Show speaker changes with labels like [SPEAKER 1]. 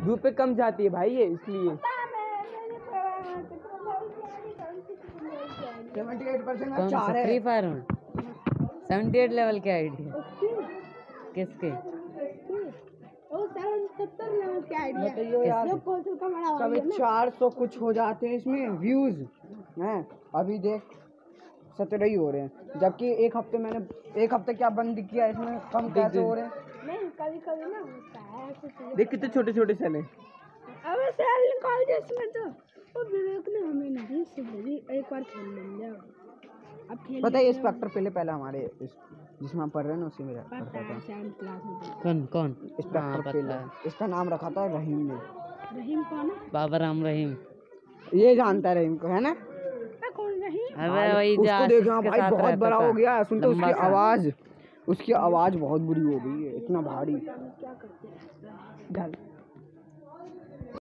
[SPEAKER 1] धूप पे कम जाती है भाई ये, इसलिए
[SPEAKER 2] 78% चार है। फ्री फायर में 78 लेवल के आईडी है किसके?
[SPEAKER 3] 70 लेवल के आईडी है।
[SPEAKER 2] बताइए यार,
[SPEAKER 3] कभी
[SPEAKER 2] 400 कुछ हो जाते हैं इसमें व्यूज हैं। अभी देख 17 ही हो रहे हैं, जबकि एक हफ्ते क्या बंद किया इसमें, कम कैसे हो रहे हैं?
[SPEAKER 3] नहीं कभी ना होता है।
[SPEAKER 1] देख कितने छोटे छोटे सेल हैं।
[SPEAKER 3] अबे सेल निकाल दे इसमें तो। वो विवेक ने हमें नहीं सुनी, एक बार खेल लेंगे। अब खेल
[SPEAKER 2] पता है ये स्पेक्टर पहले हमारे जिसमें हम पढ़ रहे हैं ना उसी में
[SPEAKER 3] पता है, 7th क्लास में।
[SPEAKER 2] कौन स्पेक्टर पहले, इसका नाम रखा था रहीम ने।
[SPEAKER 3] रहीम कौन है?
[SPEAKER 2] बाबा राम रहीम, ये जानता है रहीम को, है ना?
[SPEAKER 3] कौन रहीम?
[SPEAKER 2] अबे वही
[SPEAKER 1] उसको देखा भाई, बहुत बड़ा हो गया। सुन तो उसकी आवाज बहुत बुरी हो गई है, इतना भारी।
[SPEAKER 3] क्या करते हैं?
[SPEAKER 1] डल